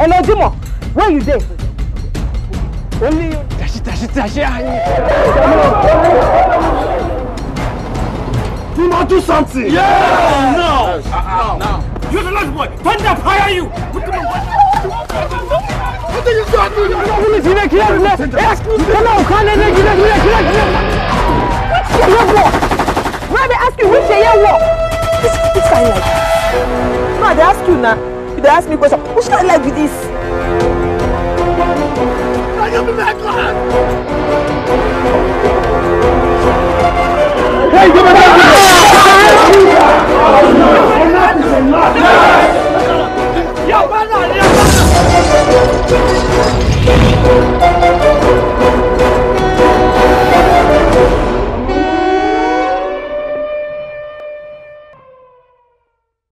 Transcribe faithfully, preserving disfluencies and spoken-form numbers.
Hello, Jimo. Where you there? Only you. Tashi, tashi, tashi. You must do something. Yeah! No! Uh, uh, no. You're the last boy. Thunder, fire you! What the fuck? What are you doing? Why they ask you which year what? This this guy like. No, they ask you now. They ask me question. Which guy like with this? Can you be my God? Hey, give me that!